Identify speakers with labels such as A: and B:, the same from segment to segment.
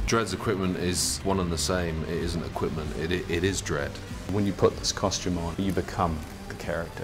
A: Dredd's equipment is one and the same. It isn't equipment, it is Dredd.
B: When you put this costume on, you become the character.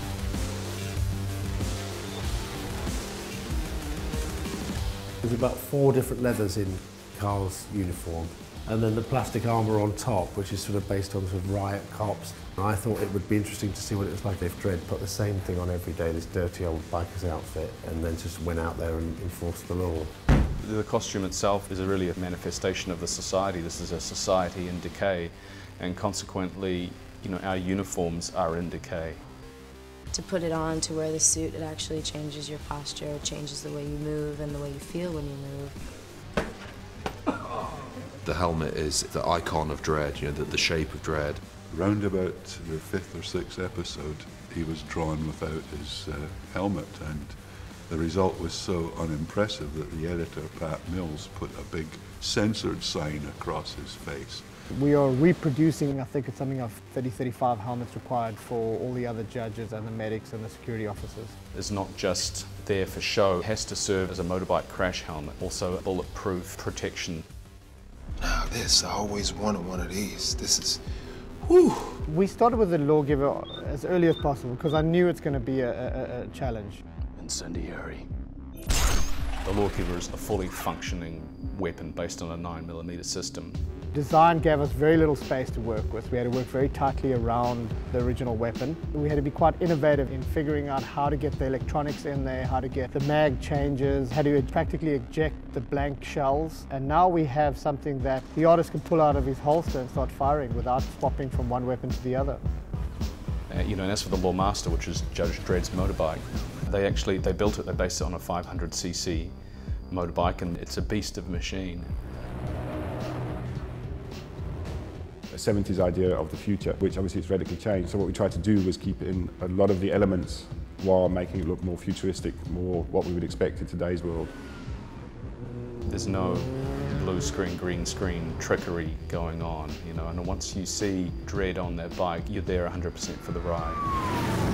C: There's about 4 different leathers in Karl's uniform, and then the plastic armour on top, which is sort of based on sort of riot cops. I thought it would be interesting to see what it was like if Dredd put the same thing on every day, this dirty old biker's outfit, and then just went out there and enforced the law.
B: The costume itself is really a manifestation of the society. This is a society in decay, and consequently, you know, our uniforms are in decay.
D: To put it on, to wear the suit, it actually changes your posture, it changes the way you move and the way you feel when you move.
A: The helmet is the icon of Dredd, you know, the shape of Dredd.
E: Round about the 5th or 6th episode, he was drawn without his helmet, and the result was so unimpressive that the editor, Pat Mills, put a big censored sign across his face.
F: We are reproducing, I think it's something of 30-35 helmets required for all the other judges and the medics and the security officers.
B: It's not just there for show. It has to serve as a motorbike crash helmet, also a bulletproof protection.
G: Now this, I always wanted one of these. This is, whew.
F: We started with the lawgiver as early as possible because I knew it's going to be a challenge.
B: Incendiary. The lawgiver is a fully functioning weapon based on a 9mm system.
F: Design gave us very little space to work with. We had to work very tightly around the original weapon. We had to be quite innovative in figuring out how to get the electronics in there, how to get the mag changes, how to practically eject the blank shells. And now we have something that the artist can pull out of his holster and start firing without swapping from one weapon to the other.
B: You know, and as for the Lawmaster, which is Judge Dredd's motorbike, they built it, they based it on a 500cc motorbike, and it's a beast of a machine.
H: A 70s idea of the future, which obviously it's radically changed. So what we tried to do was keep in a lot of the elements while making it look more futuristic, more what we would expect in today's world.
B: There's no blue screen, green screen trickery going on, you know, and once you see Dredd on that bike, you're there 100% for the ride.